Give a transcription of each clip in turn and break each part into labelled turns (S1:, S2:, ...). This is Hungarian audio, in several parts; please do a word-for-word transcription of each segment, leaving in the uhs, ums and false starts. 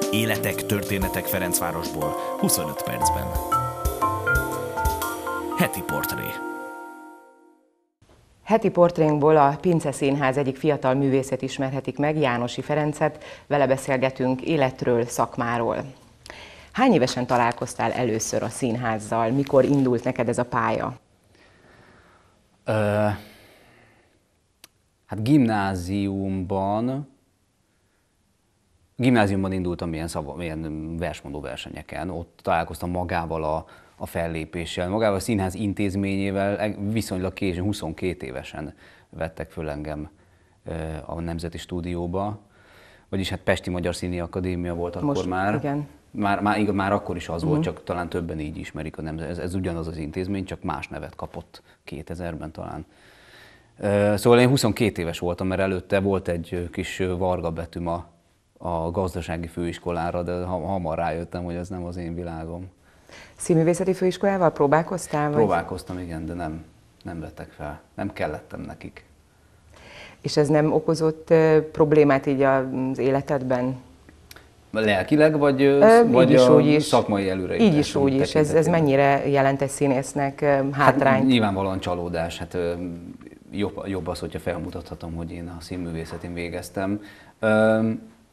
S1: Életek, történetek Ferencvárosból huszonöt percben. Heti portré.
S2: Heti portrénkból a Pince Színház egyik fiatal művészet ismerhetik meg, Jánosi Ferencet. Vele beszélgetünk életről, szakmáról. Hány évesen találkoztál először a színházzal? Mikor indult neked ez a pálya?
S3: Ö, hát gimnáziumban, gimnáziumban indultam ilyen, szava, ilyen versmondó versenyeken. Ott találkoztam magával a, a fellépéssel, magával a színház intézményével, viszonylag későn, huszonkét évesen vettek föl engem a Nemzeti Stúdióba. Vagyis hát Pesti Magyar Színi Akadémia volt akkor. Most, már.
S2: Igen.
S3: Már, már, már akkor is az uh-huh. volt, csak talán többen így ismerik a nemzet. Ez, ez ugyanaz az intézmény, csak más nevet kapott kétezerben talán. Szóval én huszonkét éves voltam, mert előtte volt egy kis varga betűm a, a gazdasági főiskolára, de hamar rájöttem, hogy ez nem az én világom.
S2: Színművészeti főiskolával próbálkoztál?
S3: Próbálkoztam, vagy? Igen, de nem, nem vettek fel. Nem kellettem nekik.
S2: És ez nem okozott uh, problémát így az életedben?
S3: Lelkileg, vagy,
S2: Ö,
S3: vagy
S2: is,
S3: a
S2: is.
S3: szakmai előrejutásom?
S2: Így is, úgy is. Ez, ez mennyire jelent egy színésznek uh, hátrányt?
S3: Hát nyilvánvalóan csalódás. Hát, ö, jobb, jobb az, hogyha felmutathatom, hogy én a színművészetén végeztem. Ö,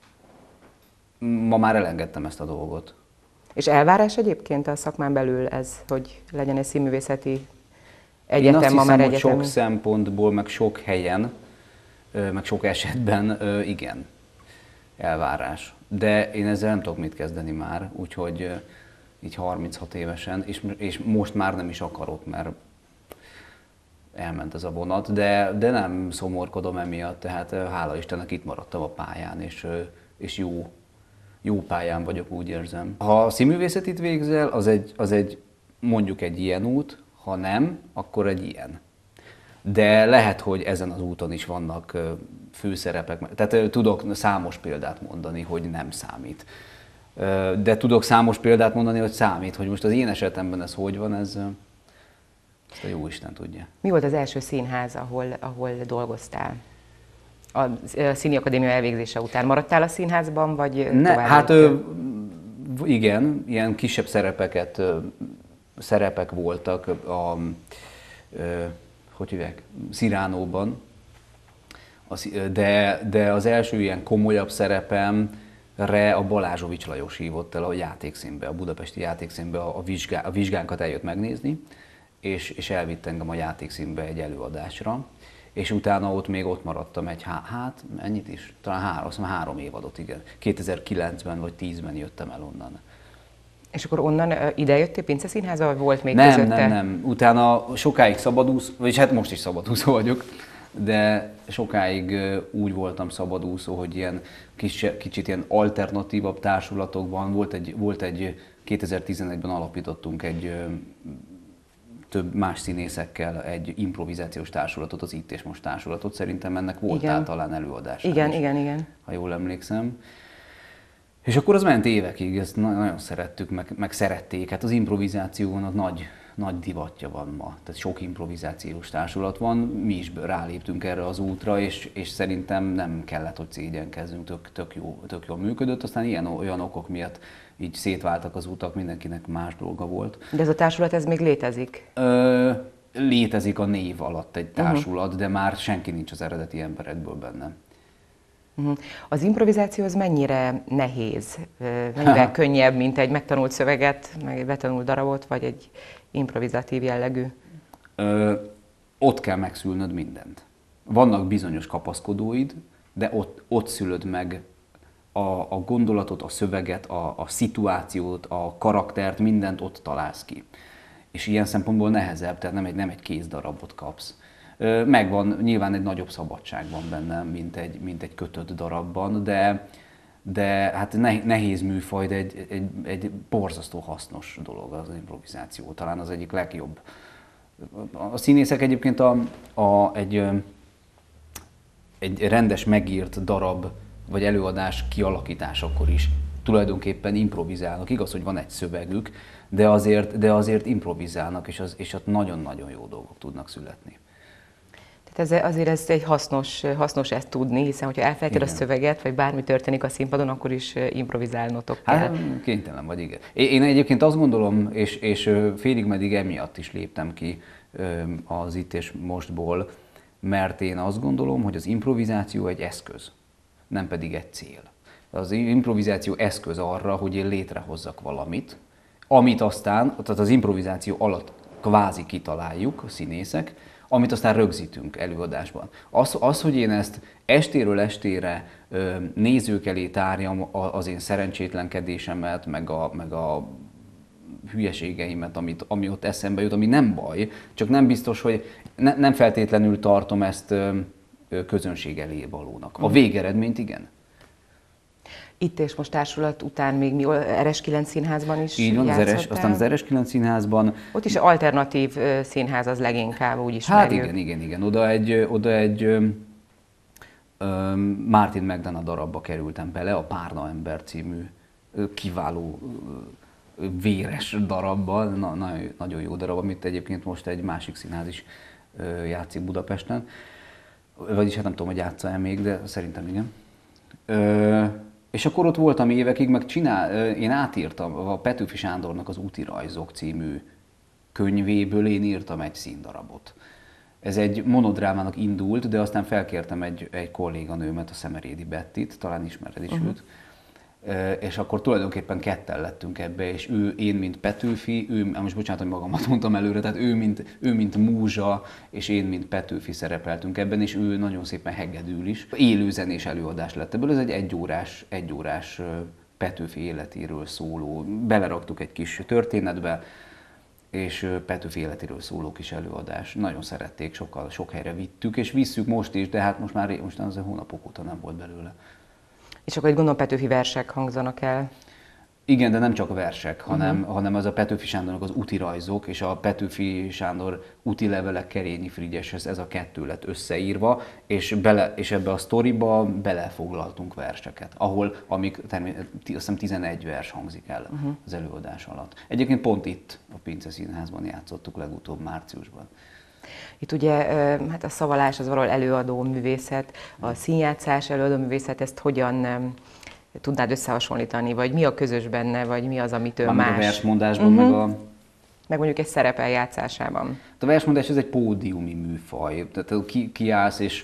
S3: ma már elengedtem ezt a dolgot.
S2: És elvárás egyébként a szakmán belül ez, hogy legyen egy színművészeti egyetem,
S3: én azt
S2: ma
S3: hiszem,
S2: már
S3: hogy
S2: egyetemi?
S3: sok szempontból, meg sok helyen, meg sok esetben igen, elvárás. De én ezzel nem tudok mit kezdeni már, úgyhogy így harminchat évesen, és, és most már nem is akarok, mert elment ez a vonat, de, de nem szomorkodom emiatt, tehát hála Istennek itt maradtam a pályán, és, és jó, jó pályán vagyok, úgy érzem. Ha a színművészetit végzel, az egy, az egy mondjuk egy ilyen út, ha nem, akkor egy ilyen. De lehet, hogy ezen az úton is vannak főszerepek, tehát tudok számos példát mondani, hogy nem számít. De tudok számos példát mondani, hogy számít, hogy most az én esetemben ez hogy van, ez ezt a jóisten tudja.
S2: Mi volt az első színház, ahol, ahol dolgoztál? A Színi Akadémia elvégzése után maradtál a színházban, vagy
S3: ne,
S2: tovább?
S3: Hát ö, igen, ilyen kisebb szerepeket, ö, szerepek voltak a, ö, hogy hívják, Sziránóban, de, de az első ilyen komolyabb szerepemre a Balázsovics Lajos hívott el a játékszínbe, a budapesti játékszínbe, a, vizsgá, a vizsgánkat eljött megnézni, és, és elvitt engem a játékszínbe egy előadásra, és utána ott még ott maradtam egy, hát ennyit is, talán három, azt hiszem három évadot, igen. kétezer-kilencben vagy tízben jöttem el onnan.
S2: És akkor onnan ide jöttél Pince Színházba, vagy volt még
S3: nem,
S2: közötte?
S3: Nem, nem, utána sokáig szabadúszó, vagyis hát most is szabadúszó vagyok, de sokáig úgy voltam szabadúszó, hogy ilyen kis, kicsit ilyen alternatívabb társulatokban volt egy, volt egy kétezer-tizenegyben alapítottunk egy több más színészekkel egy improvizációs társulatot, az Itt és Most társulatot. Szerintem ennek voltál talán előadás.
S2: Igen, is, igen, igen.
S3: Ha jól emlékszem. És akkor az ment évekig, ezt nagyon szerettük, meg, meg szerették. Hát az improvizációnak nagy, nagy divatja van ma. Tehát sok improvizációs társulat van, mi is ráléptünk erre az útra, és, és szerintem nem kellett, hogy szégyenkezzünk, tök, tök, jó, tök jól működött. Aztán ilyen olyan okok miatt így szétváltak az utak, mindenkinek más dolga volt.
S2: De ez a társulat, ez még létezik?
S3: Ö, létezik a név alatt egy társulat, uh-huh. de már senki nincs az eredeti emberekből benne.
S2: Uh-huh. Az improvizáció az mennyire nehéz? Mennyivel könnyebb, mint egy megtanult szöveget, meg egy betanult darabot, vagy egy improvizatív jellegű?
S3: Ö, ott kell megszülnöd mindent. Vannak bizonyos kapaszkodóid, de ott, ott szülöd meg A, a gondolatot, a szöveget, a, a szituációt, a karaktert, mindent ott találsz ki. És ilyen szempontból nehezebb, tehát nem egy, nem egy kézdarabot kapsz. Megvan, nyilván egy nagyobb szabadság van benne, mint egy, mint egy kötött darabban, de, de hát nehéz műfaj, de egy, egy, egy borzasztó hasznos dolog az improvizáció. Talán az egyik legjobb. A színészek egyébként a, a, egy, egy rendes megírt darab, vagy előadás kialakításakor is tulajdonképpen improvizálnak. Igaz, hogy van egy szövegük, de azért, de azért improvizálnak, és, az, és ott nagyon-nagyon jó dolgok tudnak születni.
S2: Ez azért ez egy hasznos, hasznos ezt tudni, hiszen hogyha elfelejted a szöveget, vagy bármi történik a színpadon, akkor is improvizálnotok kell.
S3: Hát kénytelen vagy, igen. Én egyébként azt gondolom, és, és félig meddig emiatt is léptem ki az Itt és Mostból, mert én azt gondolom, hogy az improvizáció egy eszköz, nem pedig egy cél. Az improvizáció eszköz arra, hogy én létrehozzak valamit, amit aztán, tehát az improvizáció alatt kvázi kitaláljuk, a színészek, amit aztán rögzítünk előadásban. Az, az hogy én ezt estéről estére ö, nézők elé tárjam az én szerencsétlenkedésemet, meg a, meg a hülyeségeimet, amit, ami ott eszembe jut, ami nem baj, csak nem biztos, hogy ne, nem feltétlenül tartom ezt ö, közönség elé valónak. A végeredményt igen.
S2: Itt és Most társulat után még mi er es kilenc színházban is
S3: így van, az er es, aztán az er es kilenc színházban.
S2: Ott is alternatív színház az leginkább, úgy ismerjük.
S3: Hát igen, igen, igen. Oda egy, oda egy ö, ö, Martin McDonagh darabba kerültem bele, a Párna ember című ö, kiváló ö, véres darabba, na, na, nagyon jó darab, amit egyébként most egy másik színház is ö, játszik Budapesten. Vagyis hát nem tudom, hogy játsza-e még, de szerintem igen. Ö, És akkor ott voltam évekig, meg csinál, én átírtam a Petőfi Sándornak az Úti rajzok című könyvéből, én írtam egy színdarabot. Ez egy monodrámának indult, de aztán felkértem egy, egy kolléganőmet, a Szemerédi Bettit, talán ismered is uh-huh. őt. És akkor tulajdonképpen ketten lettünk ebbe, és ő, én mint Petőfi, ő, most bocsánat, hogy magamat mondtam előre, tehát ő mint, ő mint Múzsa, és én mint Petőfi szerepeltünk ebben, és ő nagyon szépen hegedül is. Élőzenés előadás lett ebből, ez egy egyórás, egyórás Petőfi életéről szóló, beleraktuk egy kis történetbe, és Petőfi életéről szóló kis előadás. Nagyon szerették, sokkal, sok helyre vittük, és visszük most is, de hát most már most az hónapok óta nem volt belőle. És
S2: akkor itt gondolom Petőfi versek hangzanak el.
S3: Igen, de nem csak versek, hanem, uh-huh. hanem az a Petőfi Sándornak az úti rajzok, és a Petőfi Sándor úti levelek Kerényi Frigyeshez, ez a kettő lett összeírva, és, bele, és ebbe a sztoriba belefoglaltunk verseket, ahol, amik természetesen azt hiszem tizenegy vers hangzik el uh-huh. az előadás alatt. Egyébként pont itt, a Pince Színházban játszottuk legutóbb márciusban.
S2: Itt ugye hát a szavalás az valahol előadó művészet, a színjátszás előadó művészet, ezt hogyan tudnád összehasonlítani, vagy mi a közös benne, vagy mi az, amitől
S3: Már
S2: más?
S3: A versmondásban, uh-huh. meg a...
S2: Meg mondjuk egy szerepeljátszásában.
S3: A versmondás ez egy pódiumi műfaj, tehát ki, kiállsz és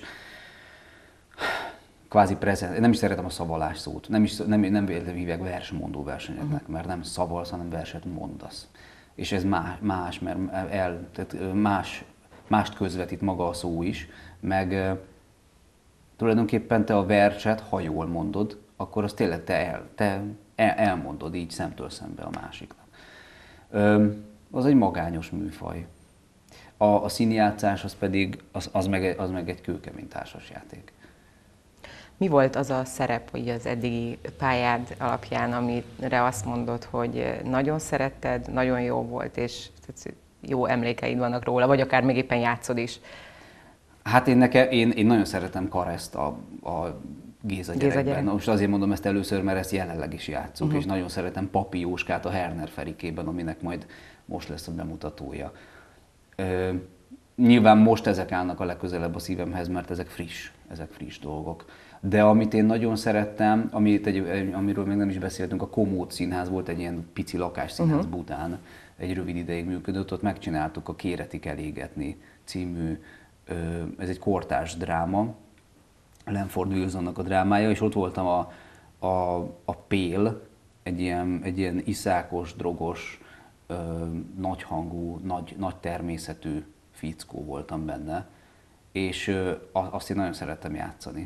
S3: kvázi prezent, nem is szeretem a szavalás szót, nem is nem, nem véletlenül hívják versmondó versenyeknek, uh-huh. mert nem szavalsz, hanem verset mondasz. És ez más, más mert el, tehát más, mást közvetít maga a szó is, meg e, tulajdonképpen te a verset, ha jól mondod, akkor azt tényleg te, el, te el, elmondod így szemtől szembe a másiknak. E, az egy magányos műfaj. A, a színjátszás az pedig, az, az, meg, az meg egy kőkemény társasjáték.
S2: Mi volt az a szerep, vagy az eddigi pályád alapján, amire azt mondod, hogy nagyon szeretted, nagyon jó volt, és jó emlékeid vannak róla, vagy akár még éppen játszod is? Hát én, nekem, én, én nagyon szeretem Kareszt a, a Géza gyerekben. Géza gyerek. Most azért mondom ezt először, mert ezt jelenleg is játszok, uh-huh. és nagyon szeretem Papi Jóskát a Herner Ferikében, aminek majd most lesz a bemutatója. Ö, nyilván most ezek állnak a legközelebb a szívemhez, mert ezek friss, ezek friss dolgok. De amit én nagyon szerettem, amit egy, amiről még nem is beszéltünk, a Komód Színház volt, egy ilyen pici lakásszínház uh-huh. Budán, egy rövid ideig működött, ott megcsináltuk a Kéretik elégetni című, ez egy kortárs dráma, Lenford Wilsonnak a drámája, és ott voltam a, a, a Pél, egy ilyen, egy ilyen iszákos, drogos, ö, nagyhangú, nagy, nagy természetű fickó voltam benne, és ö, azt én nagyon szerettem játszani.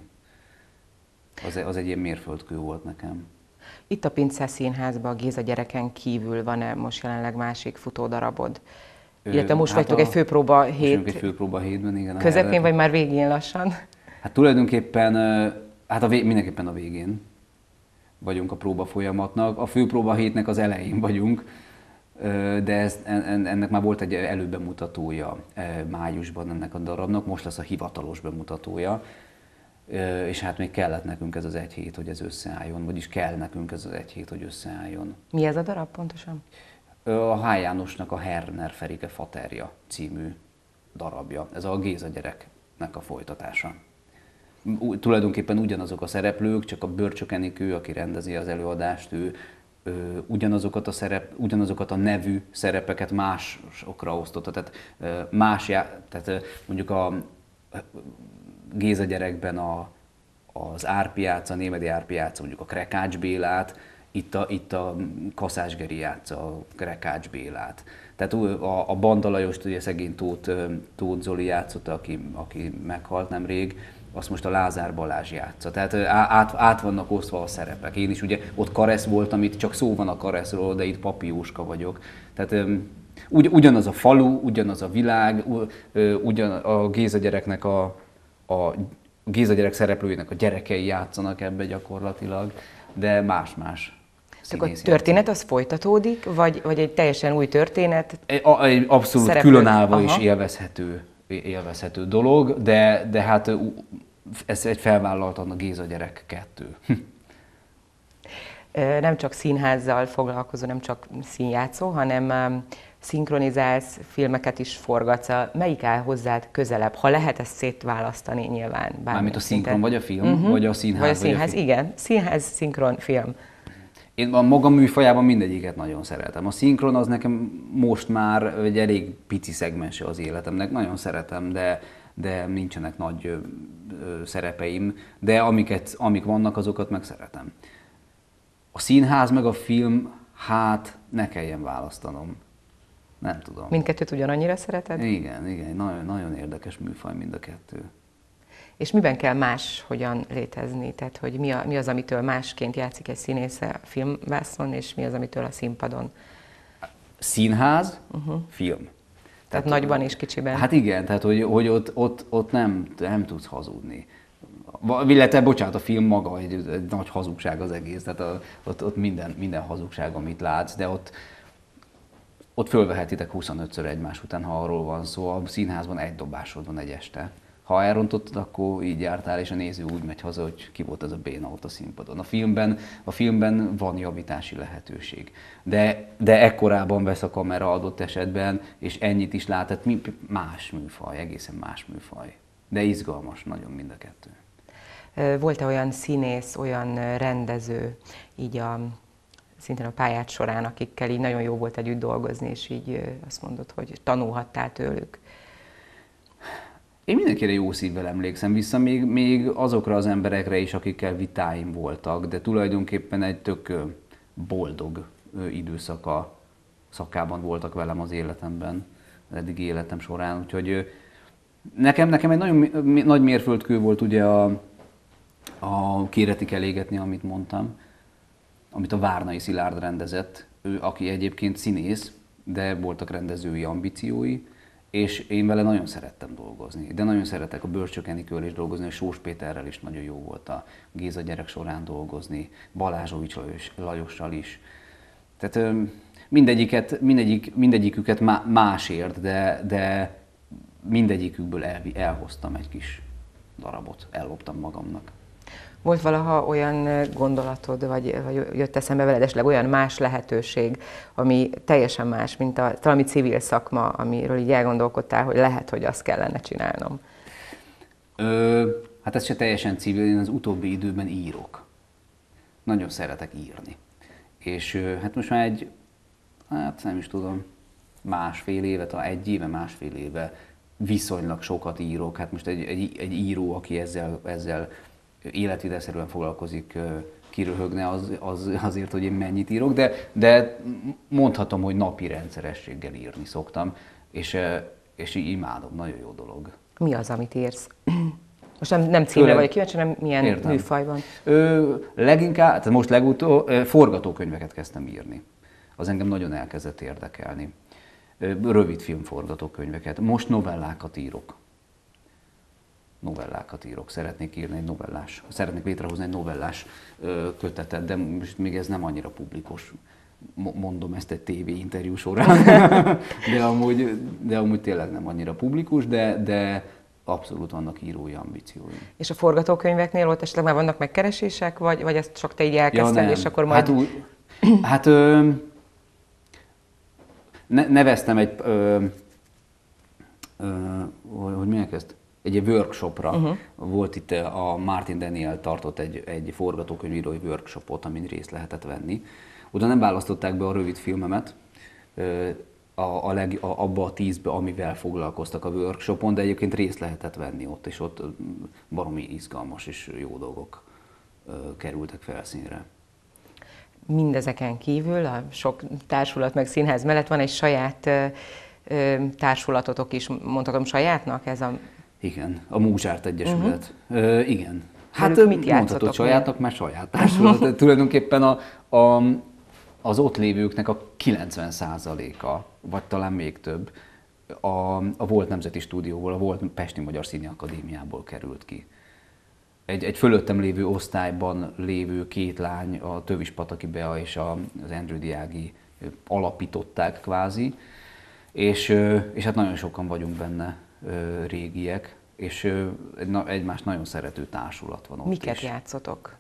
S2: Az, az egy ilyen mérföldkő volt nekem. Itt a Pince Színházban a Géza gyereken kívül van-e most jelenleg másik futódarabod? Illetve most hát vagytok a, egy főpróba hét. Most egy főpróba hétben, igen. Közepén vagy már végén lassan? Hát tulajdonképpen, hát a vég, mindenképpen a végén vagyunk a próba folyamatnak. A főpróba hétnek az elején vagyunk, de ez, ennek már volt egy előbemutatója májusban ennek a darabnak, most lesz a hivatalos bemutatója. És hát még kellett nekünk ez az egy hét, hogy ez összeálljon, vagyis kell nekünk ez az egy hét, hogy összeálljon. Mi ez a darab pontosan? A H. Jánosnak a Herner Ferike Faterja című darabja. Ez a Géza gyerek
S3: a folytatása. Ú, tulajdonképpen ugyanazok a szereplők, csak a Börcsök Enikő, aki rendezi az előadást, ő ö, ugyanazokat, a szerep, ugyanazokat a nevű szerepeket másokra osztotta. Tehát, ö, más já, tehát ö, mondjuk a Géza gyerekben a, az Árpi játsza, a Némedy Árpi játsza mondjuk a Krekács Bélát, itt a, itt a Kaszás Geri játsza a Krekács Bélát. Tehát a, a Banda Lajost, ugye szegény Tóth, Tóth Zoli játszotta, aki, aki meghalt nemrég, azt most a Lázár Balázs játsza. Tehát át, át vannak osztva a szerepek. Én is ugye ott Karesz voltam, itt csak szó van a Kareszról, de itt Papi Jóska vagyok. Tehát ugy, ugyanaz a falu, ugyanaz a világ, ugyan a Géza gyereknek a, a Géza gyerek szereplőinek a gyerekei játszanak ebbe gyakorlatilag, de más-más.
S2: Akkor a történet az folytatódik, vagy, vagy egy teljesen új történet?
S3: Egy abszolút szereplők, különállva is élvezhető, élvezhető dolog, de, de hát ez egy felvállaltan a Géza gyerek kettő.
S2: Nem csak színházzal foglalkozó, nem csak színjátszó, hanem szinkronizálsz, filmeket is forgatsz. Melyik áll hozzád közelebb? Ha lehet ezt szétválasztani nyilván.
S3: Mármint a szinkron, vagy a film, uh-huh. vagy a színház?
S2: Vagy a színház, vagy a igen. Színház, szinkron, film.
S3: Én a magam műfajában mindegyiket nagyon szeretem. A szinkron az nekem most már egy elég pici szegmense az életemnek. Nagyon szeretem, de, de nincsenek nagy ö, ö, szerepeim. De amiket, amik vannak, azokat meg szeretem. A színház meg a film, hát ne kelljen választanom. Nem tudom.
S2: Mindkettőt ugyanannyira szereted?
S3: Igen, igen. Nagyon, nagyon érdekes műfaj mind a kettő.
S2: És miben kell más hogyan létezni? Tehát, hogy mi, a, mi az, amitől másként játszik egy színész a filmvászon, és mi az, amitől a színpadon?
S3: Színház, uh-huh. film.
S2: Tehát,
S3: tehát
S2: nagyban és kicsiben.
S3: Hát igen, tehát hogy, hogy ott, ott, ott nem, nem tudsz hazudni. Illetve, bocsánat, a film maga egy, egy nagy hazugság az egész, tehát a, ott, ott minden, minden hazugság, amit látsz, de ott, ott fölvehetitek huszonötször egymás után, ha arról van szó. A színházban egy dobásod van egy este. Ha elrontottad, akkor így jártál, és a néző úgy megy haza, hogy ki volt az a béna ott a színpadon. A filmben, a filmben van javítási lehetőség. De, de ekkorában vesz a kamera adott esetben, és ennyit is lát, tehát más műfaj, egészen más műfaj. De izgalmas nagyon mind a kettő.
S2: Volt-e olyan színész, olyan rendező, így a, szintén a pályát során, akikkel így nagyon jó volt együtt dolgozni, és így azt mondod, hogy tanulhattál tőlük?
S3: Én mindenkire jó szívvel emlékszem vissza, még, még azokra az emberekre is, akikkel vitáim voltak, de tulajdonképpen egy tök boldog időszaka szakában voltak velem az életemben, az eddigi életem során. Úgyhogy nekem, nekem egy nagyon nagy mérföldkő volt ugye a, a Kéretig kell égetni, amit mondtam, amit a Várnai Szilárd rendezett, ő, aki egyébként színész, de voltak rendezői ambíciói, és én vele nagyon szerettem dolgozni. De nagyon szeretek a Börcsök Enikővel is dolgozni, a Sós Péterrel is nagyon jó volt a Géza gyerek során dolgozni, Balázsovics Lajos, Lajossal is. Tehát mindegyiket, mindegyik, mindegyiküket másért, de, de mindegyikükből el, elhoztam egy kis darabot, elloptam magamnak.
S2: Volt valaha olyan gondolatod, vagy, vagy jött eszembe veled esetleg olyan más lehetőség, ami teljesen más, mint a valami civil szakma, amiről így elgondolkodtál, hogy lehet, hogy azt kellene csinálnom?
S3: Ö, hát ez se teljesen civil, én az utóbbi időben írok. Nagyon szeretek írni. És hát most már egy, hát nem is tudom, másfél éve, talán egy éve, másfél éve viszonylag sokat írok. Hát most egy, egy, egy író, aki ezzel, ezzel életvitelszerűen foglalkozik, kiröhögne az, az, azért, hogy én mennyit írok, de, de mondhatom, hogy napi rendszerességgel írni szoktam, és, és imádom, nagyon jó dolog.
S2: Mi az, amit írsz? Most nem, nem címre vagyok kíváncsi, hanem milyen értem. Műfajban?
S3: Ö, leginkább, tehát most legutóbb forgatókönyveket kezdtem írni. Az engem nagyon elkezdett érdekelni. Rövid film forgatókönyveket. Most novellákat írok. novellákat írok, szeretnék írni egy novellás, szeretnék létrehozni egy novellás kötetet, de most még ez nem annyira publikus, mondom ezt egy tévéinterjú során, de, amúgy, de amúgy tényleg nem annyira publikus, de, de abszolút vannak írói ambícióim. És
S2: a forgatókönyveknél ott esetleg már vannak megkeresések, vagy, vagy ezt csak te így elkezdted, ja, és akkor majd...
S3: Hát, úgy, hát ö, ne, neveztem egy... Ö, ö, hogy minek ezt? egy workshopra.
S2: Uh-huh.
S3: Volt itt a Martin Daniel tartott egy, egy forgatókönyvírói workshopot, amin részt lehetett venni. Oda nem választották be a rövid filmemet, a, a leg, a, abba a tízbe, amivel foglalkoztak a workshopon, de egyébként részt lehetett venni ott, és ott baromi izgalmas és jó dolgok kerültek felszínre.
S2: Mindezeken kívül a sok társulat meg színház mellett van egy saját ö, ö, társulatotok is, mondhatom sajátnak ez a...
S3: Igen, a Múzsárt Egyesület. Uh-huh. Ö, igen. Hát
S2: mit
S3: mondhatod sajátnak, mert saját társulat. Tulajdonképpen a, a, az ott lévőknek a kilencven százaléka, vagy talán még több, a, a volt Nemzeti Stúdióból, a volt Pesti Magyar Színi Akadémiából került ki. Egy, egy fölöttem lévő osztályban lévő két lány, a Tövis Pataki Bea és a, az Andrew Diági alapították kvázi, és, és hát nagyon sokan vagyunk benne régiek, és egymást nagyon szerető társulat van ott.
S2: Miket
S3: is.
S2: játszotok?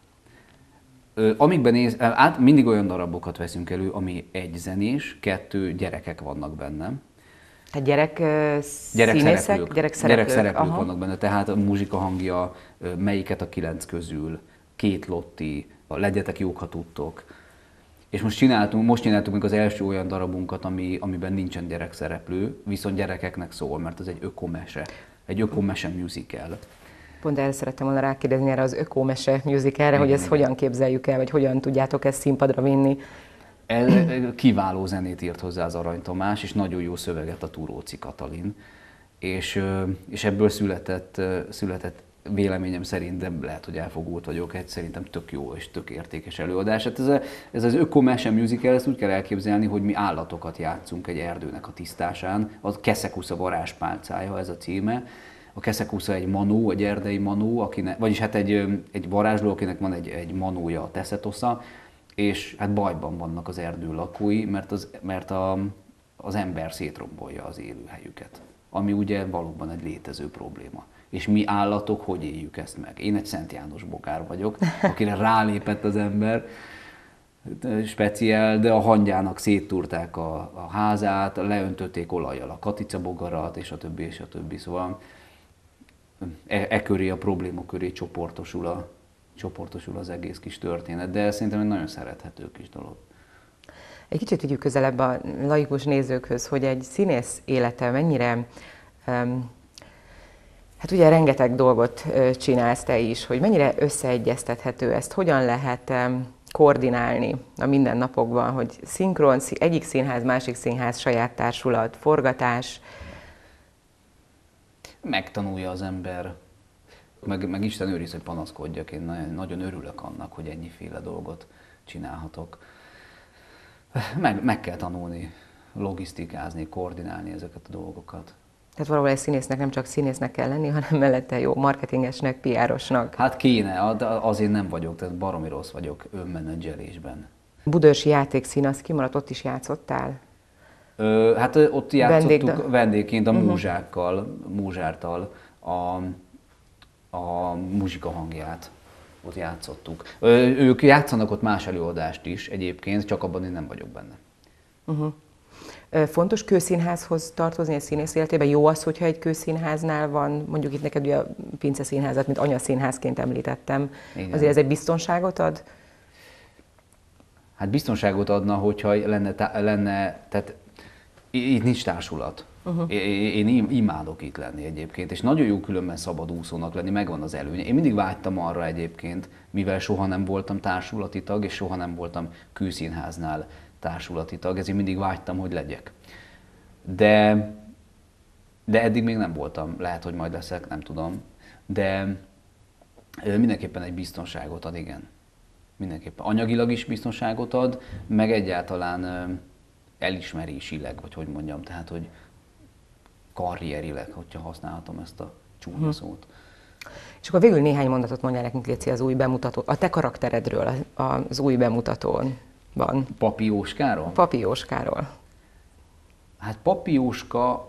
S3: Amikben néz, át, mindig olyan darabokat veszünk elő, ami egy zenés, kettő gyerekek vannak benne.
S2: Tehát gyerek színészek,
S3: gyerekszereplők, gyerekszereplők vannak benne, tehát a muzsika hangja, melyiket a kilenc közül, Két Lotti, a Legyetek jók, ha tudtok. És most csináltunk, most csináltunk még az első olyan darabunkat, ami, amiben nincsen gyerekszereplő, viszont gyerekeknek szól, mert ez egy ökomese, egy ökomese musical.
S2: Pont erre szerettem volna rákérdezni erre az ökomese musicalre, hogy ezt hogyan képzeljük el, vagy hogyan tudjátok ezt színpadra vinni.
S3: Ez kiváló zenét írt hozzá az Arany Tamás, és nagyon jó szöveget a Turóci Katalin. És, és ebből született, született véleményem szerint, de lehet, hogy elfogult vagyok, egy szerintem tök jó és tök értékes előadás. Hát ez, a, ez az ökomese musical, ezt úgy kell elképzelni, hogy mi állatokat játszunk egy erdőnek a tisztásán. A Keszekusza varázspálcája, ez a címe. A Keszekusza egy manó, egy erdei manó, akinek, vagyis hát egy, egy varázsló, akinek van egy, egy manója, a Teszetosza, és hát bajban vannak az erdő lakói, mert az, mert a, az ember szétrombolja az élőhelyüket, ami ugye valóban egy létező probléma. És mi állatok hogy éljük ezt meg? Én egy Szent János bogár vagyok, akire rálépett az ember, speciál, de a hangyának széttúrták a, a házát, leöntötték olajjal a katica bogarat, és a többi, és a többi. Szóval e, e köré, a probléma köré csoportosul, a, csoportosul az egész kis történet, de szerintem egy nagyon szerethető kis dolog.
S2: Egy kicsit vigyük közelebb a laikus nézőkhöz, hogy egy színész élete mennyire, um, hát ugye rengeteg dolgot csinálsz te is, hogy mennyire összeegyeztethető ezt, hogyan lehet um, koordinálni a mindennapokban, hogy szinkron, egyik színház, másik színház, saját társulat, forgatás.
S3: Megtanulja az ember, meg, meg Isten őriz, hogy panaszkodjak, én nagyon, nagyon örülök annak, hogy ennyiféle dolgot csinálhatok. Meg, meg kell tanulni, logisztikázni, koordinálni ezeket a dolgokat.
S2: Tehát valahol egy színésznek nem csak színésznek kell lenni, hanem mellette jó marketingesnek, pé er-osnak.
S3: Hát kéne, de azért nem vagyok, tehát baromi rossz vagyok önmenedzselésben.
S2: Budörsi játékszín, az kimaradt, ott is játszottál?
S3: Ö, hát ott játszottuk
S2: Vendég,
S3: vendégként a
S2: uh-huh.
S3: Múzsákkal, Múzsártal a, a muzsika hangját. Ott játszottuk. Ö, ők játszanak ott más előadást is egyébként, csak abban én nem vagyok benne.
S2: Uh-huh. Fontos kőszínházhoz tartozni a színész életében? Jó az, hogyha egy kőszínháznál van, mondjuk itt neked ugye a Pince Színházat, mint anyaszínházként említettem. Igen. Azért ez egy biztonságot ad?
S3: Hát biztonságot adna, hogyha lenne, lenne tehát itt nincs társulat. Uh-huh. Én, én imádok itt lenni egyébként, és nagyon jó különben szabadúszónak lenni, megvan az előnye. Én mindig vágytam arra egyébként, mivel soha nem voltam társulati tag, és soha nem voltam kőszínháznál társulati tag, ezért mindig vágytam, hogy legyek. De, de eddig még nem voltam, lehet, hogy majd leszek, nem tudom. De mindenképpen egy biztonságot ad, igen. Mindenképpen. Anyagilag is biztonságot ad, meg egyáltalán elismerésileg, vagy hogy mondjam, tehát, hogy karrierileg, hogyha használhatom ezt a csúnya szót.
S2: És akkor végül néhány mondatot mondjál nekünk, Léci, az új bemutató, a te karakteredről az új bemutatón. Van.
S3: Papi Jóskáról?
S2: Papi Jóskáról.
S3: Hát Papi Jóska,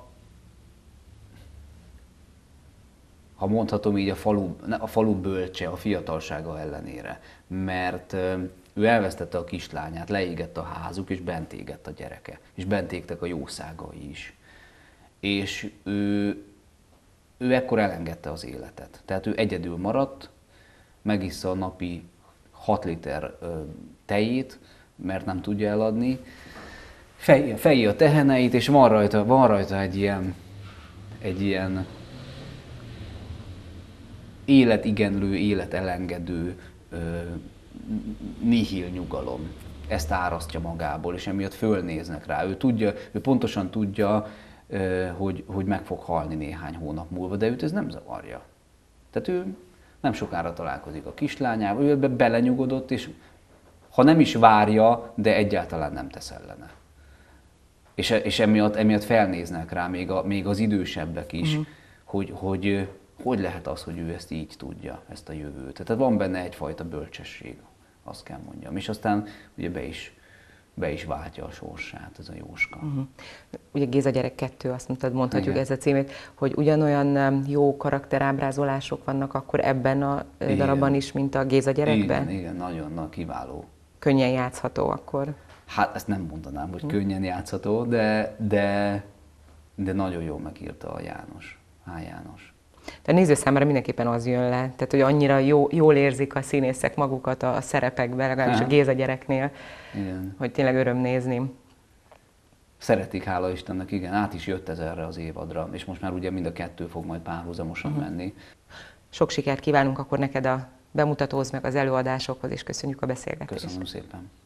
S3: ha mondhatom így, a falu, a falu bölcse a fiatalsága ellenére. Mert ő elvesztette a kislányát, leégett a házuk, és bent égett a gyereke. És bent égtek a jószágai is. És ő, ő ekkor elengedte az életet. Tehát ő egyedül maradt, megissza a napi hat liter tejét, mert nem tudja eladni, fejé a teheneit, és van rajta, van rajta egy ilyen, egy ilyen életigenlő, életelengedő ö, nihil nyugalom. Ezt árasztja magából, és emiatt fölnéznek rá. Ő, tudja, ő pontosan tudja, ö, hogy, hogy meg fog halni néhány hónap múlva, de őt ez nem zavarja. Tehát ő nem sokára találkozik a kislányával, ő ebbe belenyugodott, és ha nem is várja, de egyáltalán nem tesz ellene. És, és emiatt, emiatt felnéznek rá még, a, még az idősebbek is, uh-huh. hogy, hogy hogy lehet az, hogy ő ezt így tudja, ezt a jövőt. Tehát van benne egyfajta bölcsesség, azt kell mondjam. És aztán ugye be is, be is váltja a sorsát, ez a Jóska. Uh-huh.
S2: Ugye Géza gyerek kettő, azt mondtad, mondhatjuk igen. Ez a címét, hogy ugyanolyan jó karakterábrázolások vannak akkor ebben a igen. darabban is, mint a Géza gyerekben?
S3: Igen, igen, nagyon na, kiváló.
S2: Könnyen játszható akkor?
S3: Hát ezt nem mondanám, hogy uh-huh. könnyen játszható, de, de, de nagyon jól megírta a János, H. János.
S2: De a néző számára mindenképpen az jön le, tehát hogy annyira jó, jól érzik a színészek magukat a szerepekben, legalábbis a Géza gyereknél, igen. hogy tényleg öröm nézni.
S3: Szeretik, hála Istennek, igen, át is jött ez erre az évadra, és most már ugye mind a kettő fog majd párhuzamosan uh-huh. menni. Sok
S2: sikert kívánunk akkor neked a bemutatóhoz, meg az előadásokhoz, és köszönjük a beszélgetést.
S3: Köszönöm szépen.